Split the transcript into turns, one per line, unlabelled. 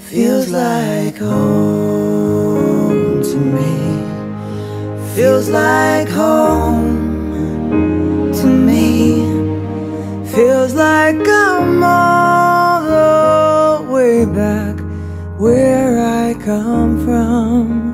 feels like home to me. Feels like home to me. Feels like I'm all the way back where I come from.